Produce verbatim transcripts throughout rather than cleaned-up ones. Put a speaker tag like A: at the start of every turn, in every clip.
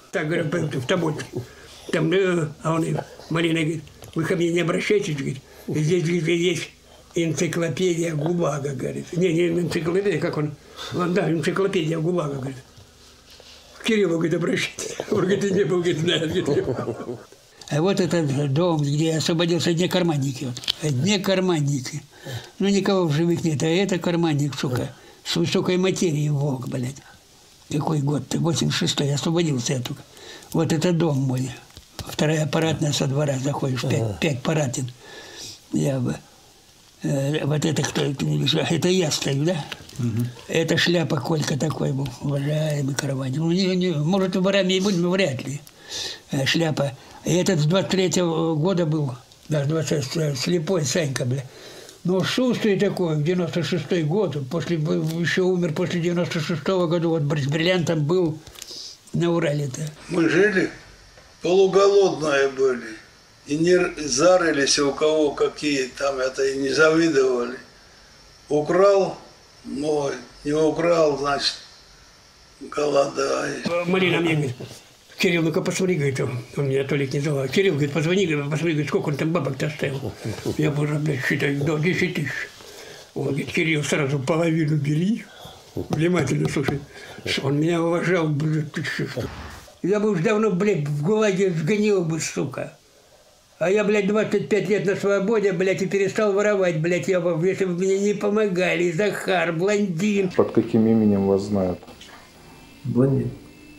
A: Так, говорят, в Тобольске. Там, да, а он, Марина говорит, вы ко мне не обращайтесь, говорит, здесь, говорит, есть энциклопедия ГУЛАГа, говорит. Не, не энциклопедия, как он, он да, энциклопедия ГУЛАГа, говорит. К Кириллу, говорит, обращайтесь. Он, говорит, не был, говорит, знает, говорит. А вот этот дом, где освободился, одни карманники. Вот. Одни карманники. Ну, никого в живых нет, а это карманник, сука, с высокой материей волк, блядь. Какой год? восемьдесят шестой, освободился я только. Вот это дом мой. Вторая аппаратная со двора заходишь, пять, ага. пять паратин. Я бы... Э, вот это кто? Это я стою, да? Угу. Это шляпа Колька такой был, уважаемый караванник. Ну, не, не, может, ворами и будем, но вряд ли. Э, шляпа. И этот с двадцать третьего года был, даже двадцать слепой Санька, бля. Ну, шустрый такой, девяносто шестой год, после, еще умер после девяносто шестого года, вот с бриллиантом был на Урале-то.
B: Мы жили, полуголодные были, и не зарылись у кого какие там, это и не завидовали. Украл, мой, не украл, значит, голодаешь.
A: Марина мне говорит, Кирилл, ну-ка посмотри, говорит, он, он меня Толик не звал. Кирилл, говорит, позвони, посмотри, говорит, сколько он там бабок-то оставил. Я боже, блядь, считаю, до десять тысяч. Он говорит, Кирилл, сразу половину бери. Внимательно слушай. Он меня уважал, блядь, ты что? Я бы уж давно, блядь, в ГУЛАГе сгонил бы, сука. А я, блядь, двадцать пять лет на свободе, блядь, и перестал воровать, блядь, я, если бы мне не помогали. Захар, блондин.
C: Под каким именем вас знают?
D: Блондин.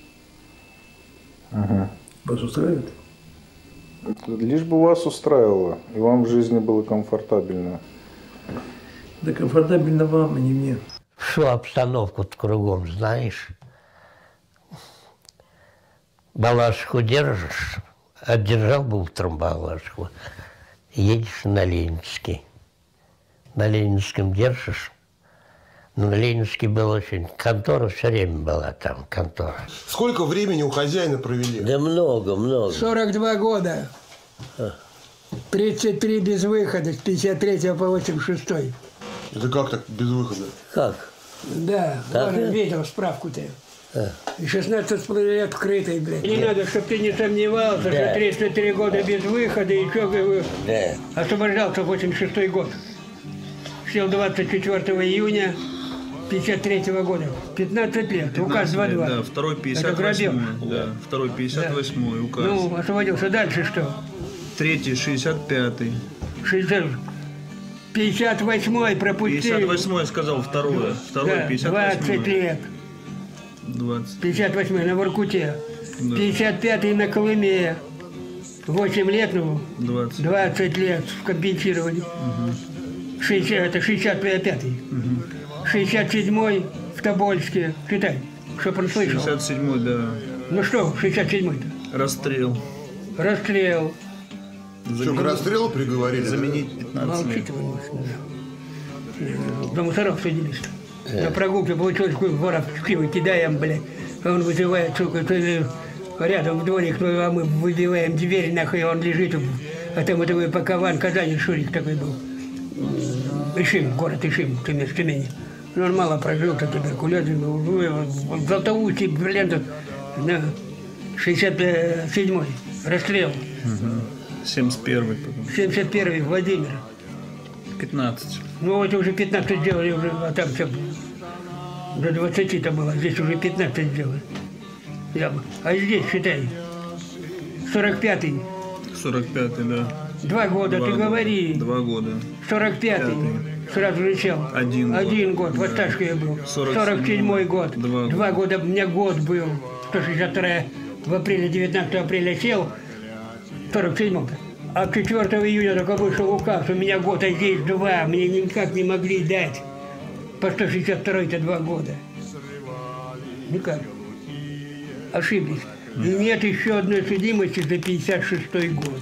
C: Ага.
D: Вас устраивает?
C: Лишь бы вас устраивало, и вам в жизни было комфортабельно.
D: Да комфортабельно вам, а не мне.
E: Всю обстановку кругом знаешь. Балашку держишь, отдержал бы утром Балашку, едешь на Ленинский. На Ленинском держишь. Но на Ленинске было очень... Контора все время была там, контора.
F: Сколько времени у хозяина провели?
E: Да много, много.
A: сорок два года. А. тридцать три без выхода, с пятьдесят третьего по восемьдесят шестой.
F: Это как так, без выхода?
E: Как?
A: Да,
E: так,
A: вон,
E: да?
A: видел справку-то.
E: А.
A: И шестнадцать с половиной лет открытой, блядь. Не да. Надо, чтобы ты не сомневался, да. Что тридцать три года без выхода, и что, да. Освобождался в восемьдесят шестой год. Сел двадцать четвёртого июня пятьдесят третьего года. пятнадцать лет. Указ два два.
G: Да, второй пятьдесят восьмой. Да, второй пятьдесят восьмой да. Указ.
A: Ну, освободился. Дальше что?
G: Третий шестьдесят пятый.
A: пятьдесят восьмой пропустили.
G: пятьдесят восьмой сказал второе. Второй
A: да,
G: пятьдесят восьмой.
A: двадцать лет.
G: двадцать.
A: пятьдесят восьмой на Воркуте. Да. пятьдесят пятый на Колыме. восемь лет, ну.
G: двадцать.
A: двадцать лет в компенсировании. Угу. шестьдесят, это шестьдесят пятый. Угу. шестьдесят седьмой в Тобольске. Читай, чтоб он слышал.
G: шестьдесят седьмой, да.
A: Ну что, шестьдесят седьмой-то?
G: Расстрел.
A: Расстрел.
F: Заменить, что, к расстрелу приговорили?
G: Заменить пятнадцать лет.
A: Молчите вы, да. До мусоров садились. На прогулке получилось, какой воров в пиво кидаем, блядь. А он вызывает, сука, рядом в дворе, а мы выбиваем дверь, нахуй, он лежит. А там это Пакован, Казани, Шурик такой был. Ишим, город Ишим, в Тюмени. Ну, он мало прожил, так туберкулезом, в Златоусте, бриллиантов, на шестьдесят седьмой, расстрел.
G: Угу. семьдесят первый потом.
A: семьдесят первый, Владимир.
G: пятнадцать.
A: Ну, это уже пятнадцать сделали, уже, а там все до двадцати-то было, здесь уже пятнадцать сделали. Я, а здесь, считай, сорок пятый.
G: сорок пятый, да.
A: Два года,
G: Два
A: ты
G: года.
A: говори.
G: Два года.
A: сорок пятый. Сразу же сел.
G: Один,
A: Один год.
G: год.
A: Вот так я был.
G: сорок седьмой
A: год.
G: Два,
A: Два года. У меня год был. сто шестьдесят два в апреле, девятнадцатого апреля сел. сорок седьмого. А четвёртого июня только вышел указ. У меня год, а здесь два. Мне никак не могли дать. По сто шестьдесят второй-то два года. Никак. Ошиблись. И нет еще одной судимости за пятьдесят шестой год.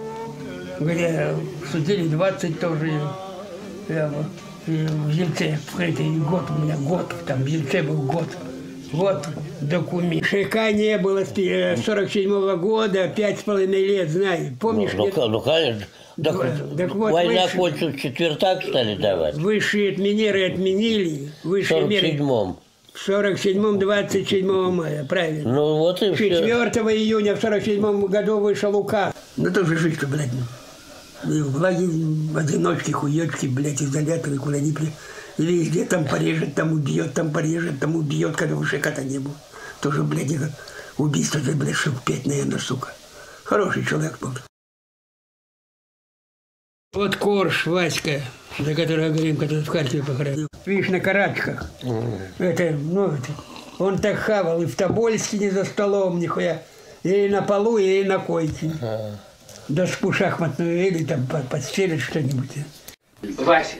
A: Где судили двадцать тоже. Я, в Ельце вкрытый год, у меня год, там в Ельце был год. Вот документ. ШК не было с сорок седьмого года, пять с половиной лет, знаю. Помнишь?
E: Ну, ну, ну конечно. Так,
A: так вот,
E: война
A: выше,
E: кончилась, четвертак стали давать.
A: Высшие отменеры отменили.
E: В сорок седьмом.
A: В сорок седьмом, двадцать седьмого мая, правильно.
E: Ну вот и все.
A: четвёртого июня в сорок седьмом году вышел указ. Ну тоже жить-то, блядь. И в лагере одиночки, хуёчки, блядь, изоляторы, куда ни при... Везде там порежет, там убьет, там порежет, там убьет, когда выше кота не было. Тоже, блядь, это убийство, это, блядь, штук пять, наверное, сука. Хороший человек был. Вот Корж, Васька, за которого я говорим, который в Харькове похоронил. Видишь, на карачках. Это, ну, это, он так хавал и в Тобольске не за столом, нихуя. Или на полу, или на койке. Доску шахматную или там подстелят что-нибудь.
H: Вася.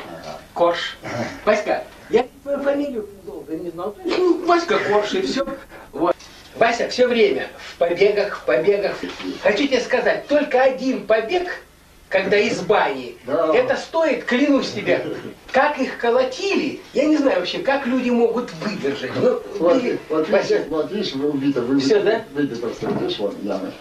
H: Корж. Васька, я твою фамилию долго не знал. Ну, Васька Корж и все. Вот. Вася все время в побегах, в побегах. Хочу тебе сказать, только один побег, когда из бани, да. Это стоит, клянусь тебе, как их колотили, я не знаю вообще, как люди могут выдержать. Ну,
I: вот,
H: или...
I: вот,
H: Вася...
I: вот, видишь, вы убиты, вы
H: все, да?
I: Выбито, видишь, вот, яма.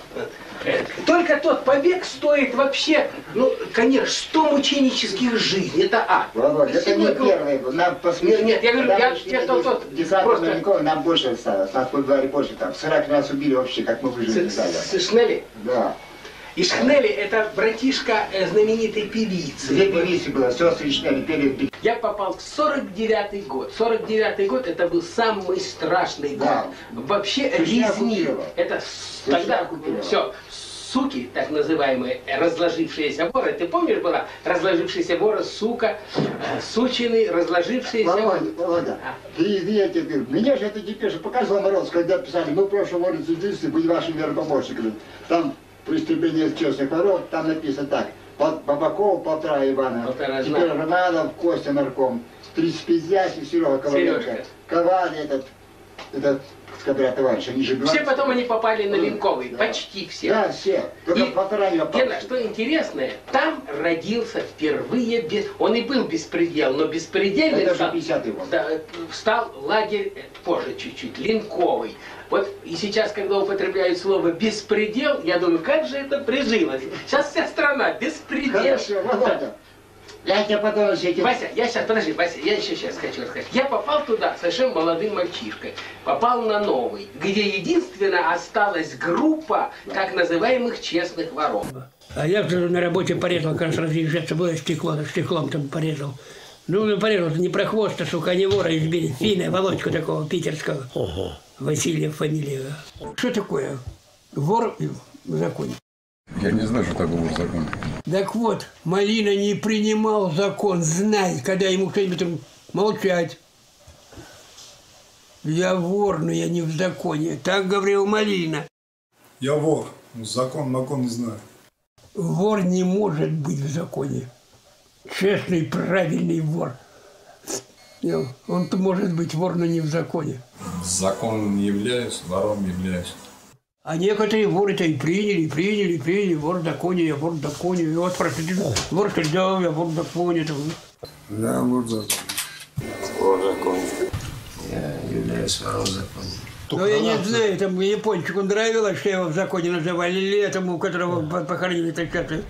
H: Только тот побег стоит вообще, ну, конечно, сто мученических жизней, это ад.
I: Володь, это не первый был, нам посмотреть.
H: Нет, я говорю, я тебе тот, тот,
I: просто... Нам больше осталось, нас по дворе больше там. В Сараке нас убили вообще, как мы выжили в зале.
H: С Шнели?
I: Да.
H: И Шнели это братишка знаменитой певицы.
I: Две певицы было, сестры Шнели пели.
H: Я попал в сорок девятый год. сорок девятый год это был самый страшный год. Да. Вообще резни. Это тогда все. Суки, так называемые, разложившиеся воры. Ты помнишь, была разложившаяся вора, сука, сучины, разложившиеся...
I: Володя, Володя, а. ты, я тебе говорю, меня же это депеша показывал Мороз, когда писали, мы в прошлом году центристы были вашими вернопомощниками. Там преступление честных воров, там написано так. Бабаков, полтора Ивана, полтора теперь Романов, Костя нарком, тридцать пять Ясень, Серега Коваленко, Коваль этот, этот, который товарищ, они же
H: все потом они попали на Линковый, да. Почти все.
I: Да, все. Только
H: и,
I: полтора не попали.
H: Гена, что интересное, там родился впервые, без... он и был беспредел, но беспредельный
I: это
H: стал,
I: пятидесятый год.
H: Да, стал лагерь позже чуть-чуть, Линковый. Вот и сейчас, когда употребляют слово «беспредел», я думаю, как же это прижилось. Сейчас вся страна беспредел.
I: Хорошо, Володя. Я тебя потом все эти...
H: Вася, я сейчас, подожди, Вася, я еще сейчас хочу рассказать. Я попал туда совершенно молодым мальчишкой. Попал на Новый, где единственно осталась группа так называемых честных воров.
A: А я на работе порезал, как раз разъезжаться было стекло, стеклом там порезал. Ну, порезал, не про хвоста, сука, не вора избили. Фина, Володьку такого питерского. Ага. Васильев фамилия. Что такое вор в законе?
J: Я не знаю, что такое вор в законе.
A: Так вот, Малина не принимал закон, знай, когда ему кто-нибудь молчать. Я вор, но я не в законе. Так говорил Малина.
K: Я вор, закон, закон не знаю.
A: Вор не может быть в законе. Честный, правильный вор. Он может быть вор, но не в законе.
J: Закон не являюсь, вором являюсь.
A: А некоторые воры-то и приняли, приняли, приняли. Вор в законе, я вор в законе. И вот спросите, вор что ли, да, я вор в законе.
K: Да, вор в законе.
J: Вор в законе. Я являюсь вором в законе.
A: Но я не знаю, там япончику нравилось, что его в законе называли, или этому, которого похоронили так-то.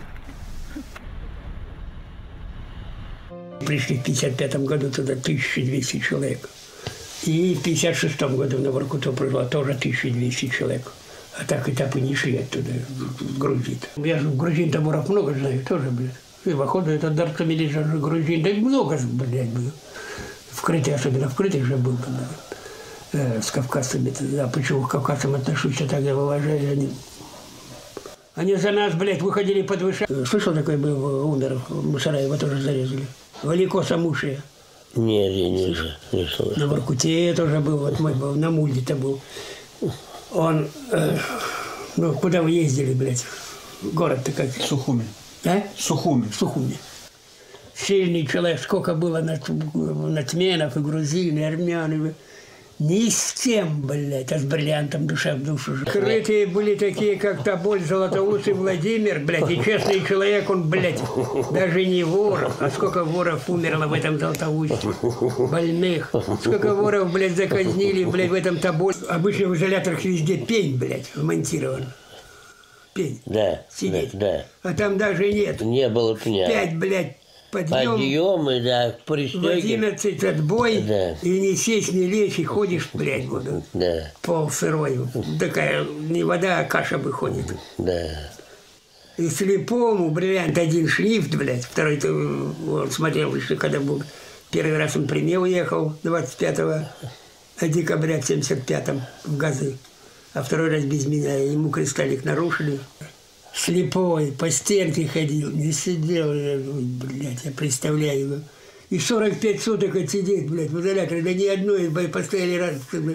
A: Пришли в пятьдесят пятом году туда тысяча двести человек. И в пятьдесят шестом году на Воркуту пришло тоже тысяча двести человек. А так этапы не шли оттуда, в Грузию. Я же в Грузин таборов много знаю, тоже, блядь. И походу это дарцами лежат же грузин, да много, блядь, было. В Крыте, особенно в Крыте же был, э, с кавказцами. Да, почему к кавказцам отношусь, а так я уважаю, они... Они за нас, блядь, выходили под выше. Слышал, такой был умер, мусора его тоже зарезали. Валико Самушия.
E: Нет, я не, не слышал.
A: На Воркуте тоже был, вот мой был, на Мульде-то был. Он, э, ну, куда вы ездили, блядь? Город-то как?
G: Сухуми.
A: А?
G: Сухуми.
A: Сухуми. Сильный человек, сколько было нацменов и грузин, и армян, и... Ни с кем, блядь, а с бриллиантом душа в душу. Крытые были такие, как Тоболь, Золотоусый Владимир, блядь, и честный человек, он, блядь, даже не вор, а сколько воров умерло в этом Золотоусте, больных, сколько воров, блядь, заказнили, блядь, в этом Тоболь. Обычно в изоляторах везде пень, блядь, вмонтирован. Пень.
E: Да,
A: сидеть.
E: Да, да.
A: А там даже нет.
E: Не было пня.
A: Пять, блядь, Подъем,
E: Подъемы, да,
A: в
E: пристёги.
A: одиннадцать отбой,
E: Да.
A: и не сесть, не лечь, и ходишь, блядь, вот,
E: Да,
A: пол сырой. Такая не вода, а каша выходит.
E: да.
A: И слепому, бриллиант, один шрифт, блядь, второй, то, он смотрел, что когда был, первый раз он при мне уехал, двадцать пятого декабря в семьдесят пятом в Газы, а второй раз без меня, ему кристаллик нарушили. Слепой, по стенке ходил, не сидел, я, блядь, я представляю. И сорок пять суток отсидеть, блядь, в изоляторе, да ни одной, постояли раз,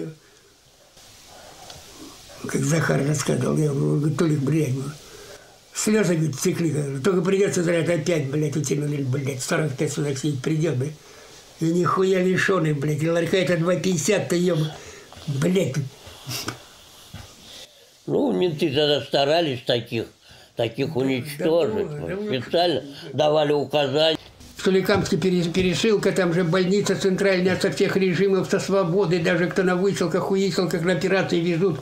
A: как Захар рассказывал, я говорю, Толик, блядь, слезы, говорит, текли, только придется изолятор опять, блядь, утянули, блядь, сорок пять суток сидеть придет, блядь. И нихуя лишённый, блядь, и ларька это два пятьдесят-то, еб, блядь.
E: Ну, менты тогда старались таких, таких уничтожить.
A: Да, да,
E: Специально давали указания.
A: В Соликамске пересылка, там же больница центральная со всех режимов, со свободы, даже кто на выселках, уиселках, на операции везут.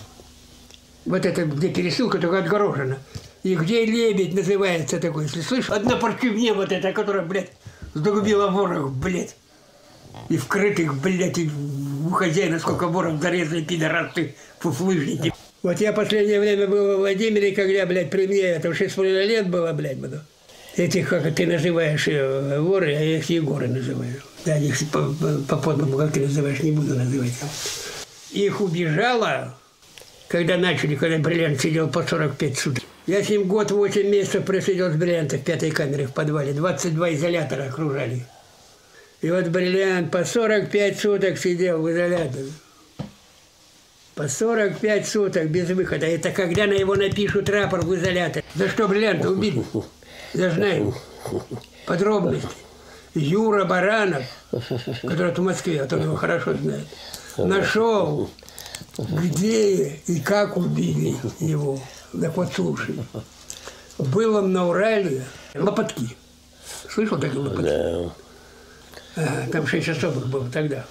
A: Вот это, где пересылка, только отгорожена. И где лебедь называется такой, если слышишь, одна паркивне вот эта, которая, блядь, сдолбила ворог, блядь. И вкрытых, блядь, и у хозяина сколько ворог зарезали, пидорасы, фуфлыжники. Вот я последнее время был во Владимире, когда, блядь, при мне, это шесть с половиной лет было, блядь, буду. Этих, как ты называешь, воры, а я их Егоры называю. Да, их по, по подному, как ты называешь, не буду называть. Их убежало, когда начали, когда Бриллиант сидел по сорок пять суток. Я с ним год восемь месяцев просидел с Бриллианта в пятой камере в подвале. двадцать два изолятора окружали. И вот Бриллиант по сорок пять суток сидел в изоляторе. По сорок пять суток без выхода. Это когда на его напишут рапорт в изоляторе. За что Бриллианта убили? Я знаю подробности. Юра Баранов, который в Москве, а то его хорошо знает, нашел, где и как убили его. Так вот, слушай. Было на Урале лопатки. Слышал такие лопатки?
E: Да.
A: Ага, там шесть особых было тогда.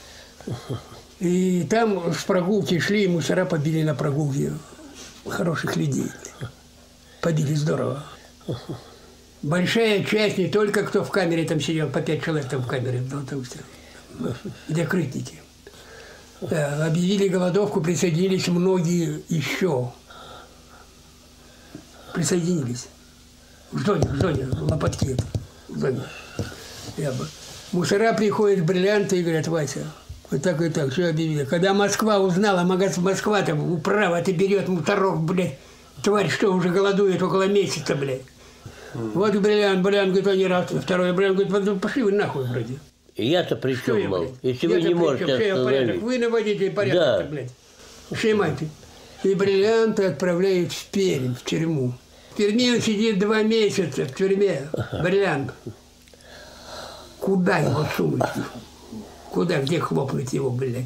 A: И там с прогулки шли, и мусора побили на прогулке хороших людей. Побили здорово. Большая часть, не только кто в камере там сидел, по пять человек там в камере, ну, там все, где крытники. Да, объявили голодовку, присоединились многие еще. Присоединились. В зоне, в зоне, лопатки. В зоне. Я бы. Мусора приходят в Бриллианты и говорят, Вася, вот так и так, что объявили. Когда Москва узнала, Москва там управа, ты берет мусоров, блядь, тварь, что уже голодует около месяца, блядь. Mm. Вот Бриллиант, Бриллиант говорит, они раз, второй Бриллиант говорит, пошли вы нахуй вроде.
E: Я-то при чем был? Если вы
A: Я-то
E: не можете
A: остановить. Вы наводите порядок, да. Блядь. Снимайте. И Бриллианта отправляют в Пермь, в тюрьму. В Перми он сидит два месяца в тюрьме. Бриллиант. Куда его сунуть? Куда, где хлопнуть его, блядь?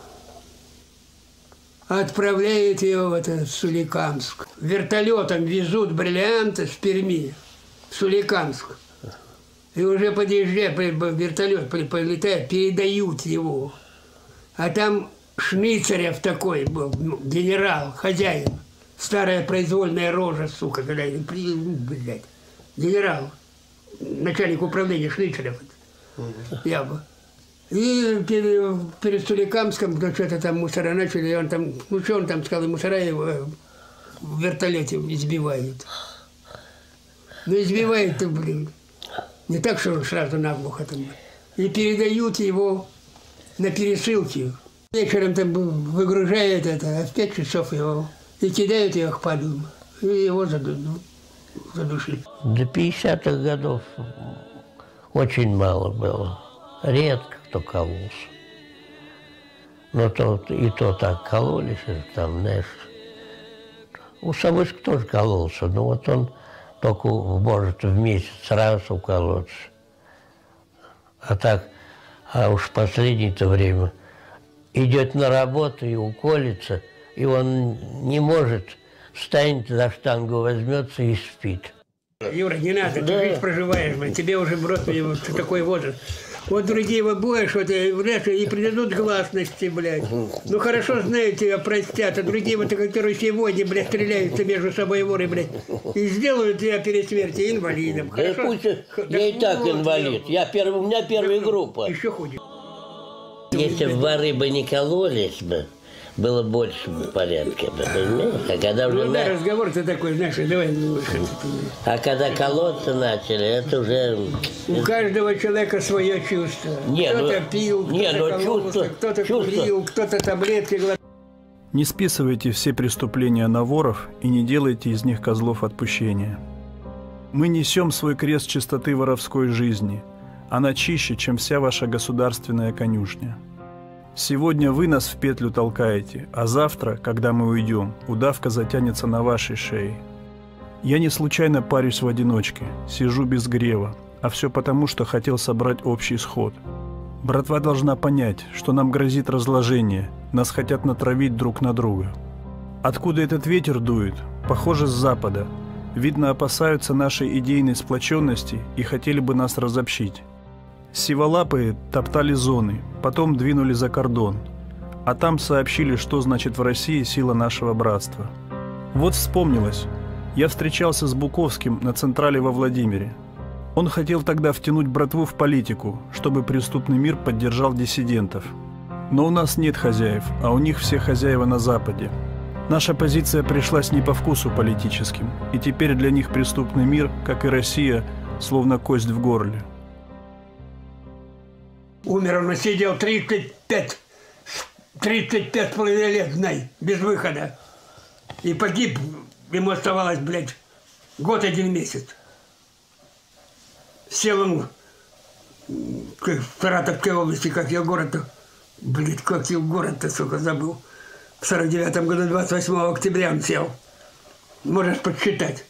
A: Отправляют его в это Соликамск. Вертолетом везут Бриллианта с Перми в Соликамск. И уже подъезжая, вертолет прилетает, передают его. А там Шницарев такой был, ну, генерал, хозяин. Старая произвольная рожа, сука, когда блядь. Генерал, начальник управления Шницарев. Я бы. И перед, перед Соликамском, ну, что-то там мусора начали, и он там, ну что он там сказал, и мусора его в вертолете избивают. Ну избивают-то, блин. Не так, что он сразу наглухо там. И передают его на пересылки. Вечером там выгружают это, а в пять часов его, и кидают его к паду, и его задушили.
E: До пятидесятых годов очень мало было. Редко кто кололся. Но то, и то так кололись, там, знаешь. Усовышка тоже кололся, но вот он только может в месяц раз уколоться. А так, а уж в последнее-то время идет на работу и уколется, и он не может, встанет за штангу, возьмется и спит.
A: Юра, не надо, ты да. Жизнь проживаешь, блин, тебе уже брось, вот такой возраст. Вот другие вот будешь, вот, и придадут гласности, блядь. Ну хорошо знают тебя, простят, а другие вот, которые сегодня, блядь, стреляются между собой воры, блядь, и сделают тебя перед смертью инвалидом.
E: Да пусть, я и так инвалид. Я первый, у меня первая группа.
A: Еще худее.
E: Если бы воры бы не кололись бы, было больше порядка, понимаешь? А когда уже
A: Ну да,
E: на...
A: разговор-то такой, знаешь, давай. Ну,
E: А когда колоться начали, это уже...
A: у каждого человека свое чувство.
E: Не,
A: кто-то
E: ну,
A: пил,
E: не,
A: кто-то
E: ну,
A: кололся,
E: чувство,
A: кто-то
E: чувство.
A: курил, кто-то таблетки глотал.
L: Не списывайте все преступления на воров и не делайте из них козлов отпущения. Мы несем свой крест чистоты воровской жизни. Она чище, чем вся ваша государственная конюшня. Сегодня вы нас в петлю толкаете, а завтра, когда мы уйдем, удавка затянется на вашей шее. Я не случайно парюсь в одиночке, сижу без грева, а все потому, что хотел собрать общий сход. Братва должна понять, что нам грозит разложение, нас хотят натравить друг на друга. Откуда этот ветер дует? Похоже, с запада. Видно, опасаются нашей идейной сплоченности и хотели бы нас разобщить. Сиволапые топтали зоны, потом двинули за кордон. А там сообщили, что значит в России сила нашего братства. Вот вспомнилось. Я встречался с Буковским на Централе во Владимире. Он хотел тогда втянуть братву в политику, чтобы преступный мир поддержал диссидентов. Но у нас нет хозяев, а у них все хозяева на Западе. Наша позиция пришлась не по вкусу политическим, и теперь для них преступный мир, как и Россия, словно кость в горле.
A: Умер он, сидел тридцать пять, тридцать пять с половиной лет, знай, без выхода. И погиб, ему оставалось, блядь, год один месяц. Сел он в Саратовской области, как я город-то, блядь, как я город-то, сука, забыл. В сорок девятом году, двадцать восьмого октября он сел. Можешь подсчитать.